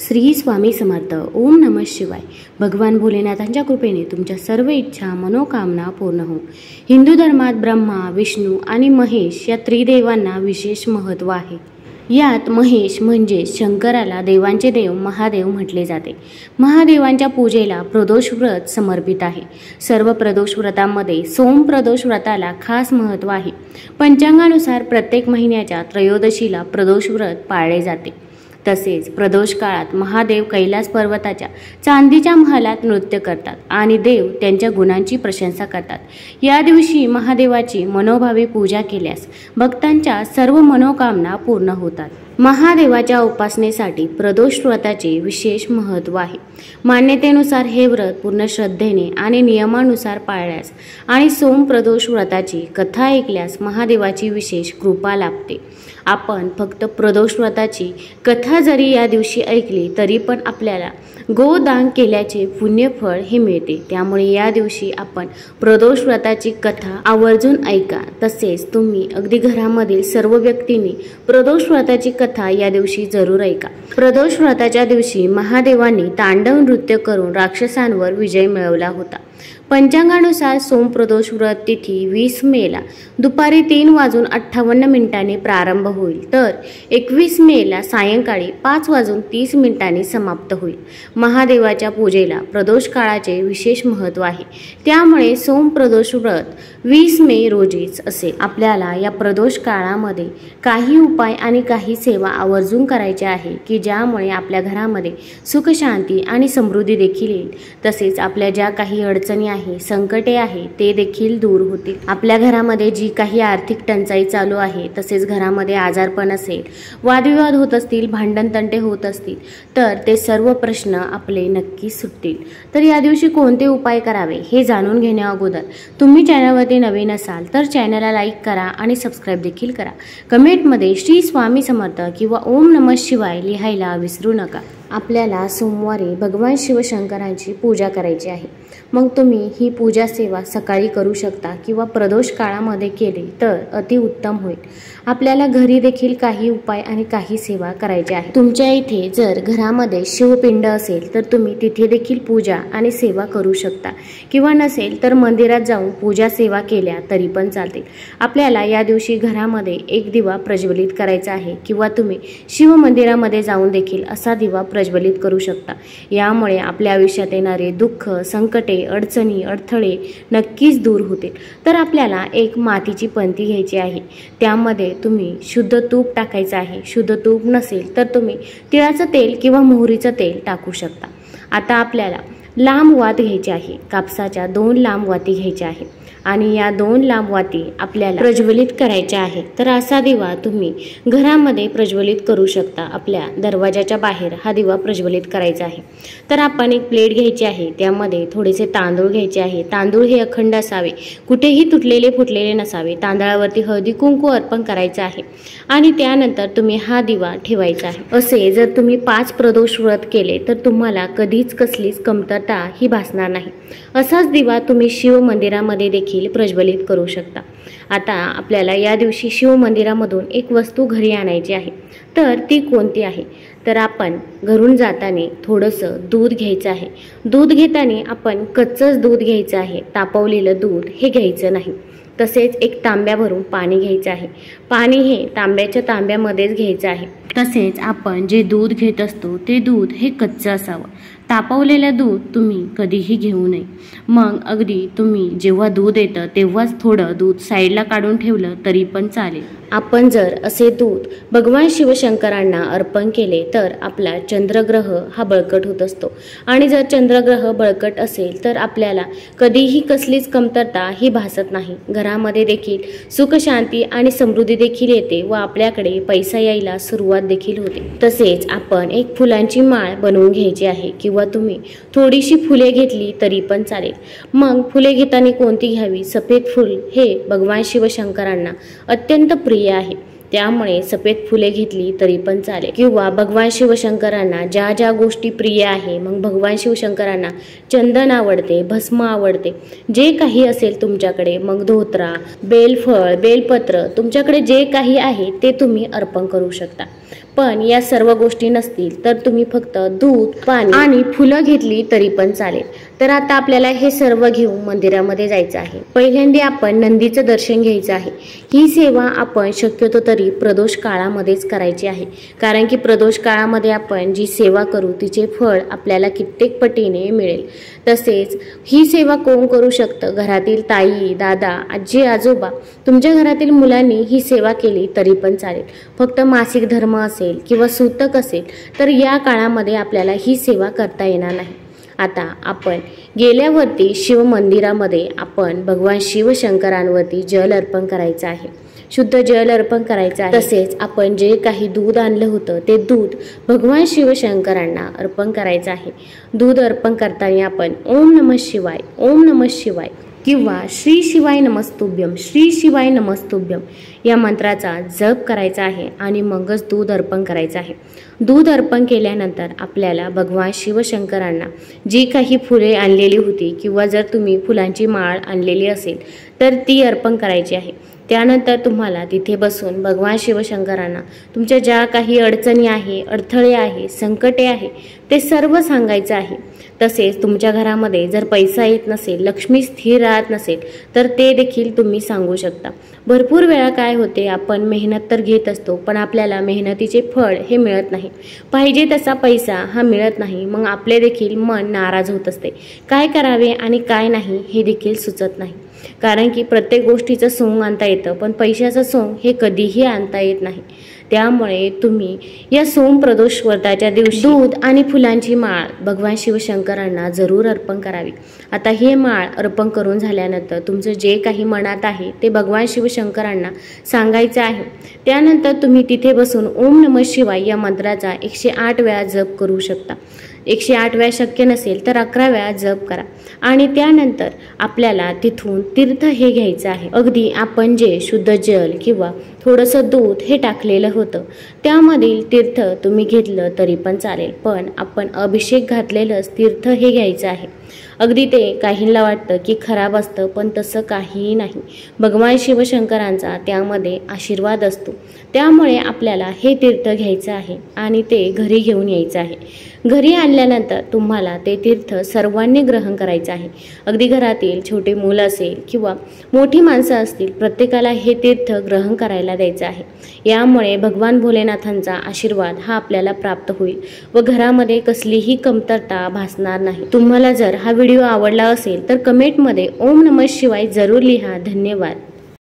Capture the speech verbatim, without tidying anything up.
श्री स्वामी समर्थ. ओम नमः शिवाय. भगवान भोलेनाथांच्या कृपेने तुमच्या सर्व इच्छा मनोकामना पूर्ण हो. हिंदू धर्मात ब्रह्मा, विष्णू आणि महेश या त्रिदेवांना विशेष महत्त्व आहे. यात महेश म्हणजे शंकराला देवांचे देव महादेव म्हटले जाते. महादेवांच्या पूजेला प्रदोष व्रत समर्पित आहे. सर्व प्रदोष व्रतांमध्ये सोम प्रदोष व्रताला खास महत्त्व आहे. पंचांगानुसार प्रत्येक महिन्याच्या त्रयोदशीला प्रदोष व्रत पाळले जाते. तसेच प्रदोष काळात महादेव कैलास पर्वताच्या चांदीच्या महालात नृत्य करतात आणि देव त्यांच्या गुणांची प्रशंसा करतात. या दिवशी महादेवाची मनोभावे पूजा केल्यास भक्तांच्या सर्व मनोकामना पूर्ण होतात. महादेवाच्या उपासनेसाठी प्रदोष व्रताचे विशेष महत्त्व आहे. मान्यतेनुसार हे व्रत पूर्ण श्रद्धेने आणि नियमानुसार पाळल्यास आणि सोम प्रदोष व्रताची कथा ऐकल्यास महादेवाची विशेष कृपा लाभते. आपण फक्त प्रदोष व्रताची कथा जरी या दिवशी ऐकली तरी पण आपल्याला गोदान केल्याचे पुण्यफळ हे मिळते. त्यामुळे या दिवशी आपण प्रदोष व्रताची कथा आवर्जून ऐका. तसेच तुम्ही अगदी घरामधील सर्व व्यक्तींनी प्रदोष व्रताची कथा या दिवशी जरूर ऐका. प्रदोष व्रताच्या दिवशी महादेवांनी तांडव नृत्य करून राक्षसांवर विजय मिळवला होता. पंचांगानुसार सोम प्रदोष व्रत तिथी वीस मेला दुपारी तीन वाजून अठ्ठावन्न मिनिटांनी प्रारंभ होईल, तर एकवीस मेला सायंकाळी पाच वाजून तीस मिनिटांनी समाप्त होईल. महादेवाच्या पूजेला प्रदोष काळाचे विशेष महत्त्व आहे. त्यामुळे सोम प्रदोष व्रत वीस मे रोजीच असेल. आपल्याला या प्रदोष काळामध्ये काही उपाय आणि काही सेवा आवर्जून करायच्या आहे की ज्यामुळे आपल्या घरामध्ये सुख शांती आणि समृद्धी देखील येईल. तसेच आपल्या ज्या काही अडचणी आहे, संकटे आहे ते देखील दूर होतील. आपल्या घरामध्ये जी काही आर्थिक टंचाई चालू आहे, तसेच घरामध्ये आजारपण असेल, वादविवाद होत असतील, भांडण तंटे होत असतील तर ते सर्व प्रश्न आपले नक्की सुटतील. तर या दिवशी कोणते उपाय करावे हे जाणून घेण्या अगोदर तुम्ही चॅनलवरती नवीन असाल तर चॅनलला लाईक करा आणि सबस्क्राईब देखील करा. कमेंटमध्ये श्री स्वामी समर्थ किंवा ओम नमः शिवाय लिहायला विसरू नका. आपल्याला सोमवारी भगवान शिवशंकरांची पूजा करायची आहे. मग तुम्ही ही पूजा सेवा सकाळी करू शकता किंवा प्रदोष काळामध्ये केली तर अतिउत्तम होईल. आपल्याला घरी देखील काही उपाय आणि काही सेवा करायच्या आहे. तुमच्या इथे जर घरामध्ये शिवपिंड असेल तर तुम्ही तिथे देखील पूजा आणि सेवा करू शकता किंवा नसेल तर मंदिरात जाऊन पूजा सेवा केल्या तरी पण चालतील. आपल्याला या दिवशी घरामध्ये एक दिवा प्रज्वलित करायचा आहे किंवा तुम्ही शिव मंदिरामध्ये जाऊन देखील असा दिवा प्रज्वलित करू शकता. यामुळे आपल्या आयुष्यात येणारे दुःख, संकटे, अडचणी, अडथळे नक्कीच दूर होतील. तर आपल्याला एक मातीची पंती घ्यायची आहे. त्यामध्ये तुम्ही शुद्ध तूप टाकायचं आहे. शुद्ध तूप नसेल तर तुम्ही तिळाचं तेल किंवा मोहरीचं तेल टाकू शकता. आता आपल्याला लांब वात घ्यायची आहे. कापसाच्या दोन लांब वाती घ्यायच्या आहे आणि या दोन लांब वाती आपल्याला प्रज्वलित करायच्या आहे. तर असा दिवा तुम्ही घरामध्ये प्रज्वलित करू शकता. आपल्या दरवाजाच्या बाहेर हा दिवा प्रज्वलित करायचा आहे. तर आपण एक प्लेट घ्यायची आहे. त्यामध्ये थोडेसे तांदूळ घ्यायचे आहे. तांदूळ हे अखंड असावे, कुठेही तुटलेले फुटलेले नसावे. तांदळावरती हळदी कुंकू अर्पण करायचं आहे आणि त्यानंतर तुम्ही हा दिवा ठेवायचा आहे. असे जर तुम्ही पाच प्रदोष व्रत केले तर तुम्हाला कधीच कसलीच कमतरता ही भासणार नाही. असाच दिवा तुम्ही शिव मंदिरामध्ये देखील प्रज्वलित करू शकता. आता आपल्याला या दिवशी शिव मंदिरामधून एक वस्तू घरी आणायची आहे. तर ती कोणती आहे तर आपण घरून जाताना थोडंसं दूध घ्यायचं आहे. दूध घेताना आपण कच्चंच दूध घ्यायचं आहे. तापवलेलं दूध हे घ्यायचं नाही. तसेच एक तांब्या भरून पाणी घ्यायचं आहे. पाणी हे तांब्याच्या तांब्यामध्येच घ्यायचं आहे. तसेच आपण जे दूध घेत असतो ते दूध हे कच्चं असावं. तापवलेलं दूध तुम्ही कधीही घेऊ नये. मग अगदी तुम्ही जेव्हा दूध येतं तेव्हाच थोडं दूध साईडला काढून ठेवलं तरी पण चालेल. आपण जर असे दूध भगवान शिवशंकरांना अर्पण केले तर आपला चंद्रग्रह हा बळकट होत असतो आणि जर चंद्रग्रह बळकट असेल तर आपल्याला कधीही कसलीच कमतरता ही भासत नाही. घरामध्ये देखील सुख शांती आणि समृद्धी देखील येते व आपल्याकडे पैसा यायला सुरुवात देखील होते. तसेच आपण एक फुलांची माळ बनवून घ्यायची आहे किंवा तुम्ही थोडीशी फुले घेतली तरी पण चालेल. मग फुले घेताना कोणती घ्यावी? सफेद फूल हे भगवान शिवशंकरांना अत्यंत प्रिय आहे. त्यामुळे सफेद फुले घेतली तरी पण चालेल किंवा भगवान शिवशंकरांना ज्या ज्या गोष्टी प्रिय आहे, मग भगवान शिवशंकरांना चंदन आवडते, भस्म आवडते, जे काही असेल तुमच्याकडे, मग धोत्रा, बेलफळ, बेलपत्र, तुमच्याकडे जे काही आहे ते तुम्ही अर्पण करू शकता. पण या सर्व गोष्टी नसतील तर तुम्ही फक्त दूध, पाणी आणि फुलं घेतली तरी पण चालेल. तर आता आपल्याला हे सर्व घेऊन मंदिरामध्ये जायचं आहे. पहिल्यांदा आपण नंदीचं दर्शन घ्यायचं आहे. ही सेवा आपण शक्यतो तरी प्रदोष काळामध्येच करायची आहे, कारण की प्रदोष काळामध्ये आपण जी सेवा करू तिचे फळ आपल्याला कित्येक पटीने मिळेल. तसेच ही सेवा कोण करू शकतं? घरातील ताई, दादा, आजी, आजोबा, तुमच्या घरातील मुलांनी ही सेवा केली तरी पण चालेल. फक्त मासिक धर्म असेल किंवा सूतक असेल तर या काळामध्ये आपल्याला ही सेवा करता येणार नाही. आता आपण गेल्यावरती शिव मंदिरामध्ये आपण भगवान शिवशंकरांवरती जल अर्पण करायचं आहे, शुद्ध जल अर्पण करायचं आहे. तसेच आपण जे काही दूध आणलं होतं ते दूध भगवान शिवशंकरांना अर्पण करायचं आहे. दूध अर्पण करताना आपण ओम नमः शिवाय, ओम नमः शिवाय किंवा श्री शिवाय नमस्तुभ्यम, श्री शिवाय नमस्तुभ्यम या मंत्राचा जप करायचा आहे आणि मगच दूध अर्पण करायचं आहे. दूध अर्पण केल्यानंतर आपल्याला भगवान शिवशंकरांना जी काही फुले आणलेली होती किंवा जर तुम्ही फुलांची माळ आणलेली असेल तर ती अर्पण करायची आहे. त्यानंतर तुम्हाला तिथे बसून भगवान शिवशंकरांना तुमच्या ज्या काही अडचणी आहे, अडथळे आहे, संकटे आहे ते सर्व सांगायचं आहे. तसेच तुमच्या घरामध्ये जर पैसा येत नसेल, लक्ष्मी स्थिर राहत नसेल तर ते देखील तुम्ही सांगू शकता. भरपूर वेळा काय होते, आपण मेहनत तर घेत असतो पण आपल्याला मेहनतीचे फळ हे मिळत नाही, पाहिजे तसा पैसा हा मिळत नाही. मग आपले देखील मन नाराज होत असते. काय करावे आणि काय नाही हे देखील सुचत नाही, कारण की प्रत्येक गोष्टीचं सोंग आणता येतं पण पैशाचं सोंग हे कधीही आणता येत नाही. त्यामुळे तुम्ही या सोम प्रदोष व्रताच्या दिवशी दूध आणि फुलांची माळ भगवान शिवशंकरांना जरूर अर्पण करावी. आता हे माळ अर्पण करून झाल्यानंतर तुमचं जे काही मनात आहे ते भगवान शिवशंकरांना सांगायचं आहे. त्यानंतर तुम्ही तिथे बसून ओम नमः शिवाय या मंत्राचा एकशे आठ वेळा जप करू शकता. एकशे आठ वेळा शक्य नसेल तर अकरा वेळा जप करा आणि त्यानंतर आपल्याला तिथून तीर्थ हे घ्यायचं आहे. अगदी आपण जे शुद्ध जल किंवा थोडंसं दूध हे टाकलेलं होतं त्यामधील तीर्थ तुम्ही घेतलं तरी पण चालेल, पण आपण अभिषेक घातलेलंच तीर्थ हे घ्यायचं आहे. अगदी ते काहींना वाटतं की खराब असतं पण तसं काहीही नाही. भगवान शिवशंकरांचा त्यामध्ये आशीर्वाद असतो. त्यामुळे आपल्याला हे तीर्थ घ्यायचं आहे आणि ते घरी घेऊन यायचं आहे. घरी आणल्यानंतर तुम्हाला ते तीर्थ सर्वांनी ग्रहण करायचं आहे. अगदी घरातील छोटे मूल असेल किंवा मोठी माणसं असतील प्रत्येकाला हे तीर्थ ग्रहण करायला द्यायचं आहे. यामुळे भगवान भोलेनाथांचा आशीर्वाद हा आपल्याला प्राप्त होईल व घरामध्ये कसलीही कमतरता भासणार नाही. तुम्हाला जर हा व्हिडिओ आवडला असेल तर कमेंटमध्ये ओम नमः शिवाय जरूर लिहा. धन्यवाद.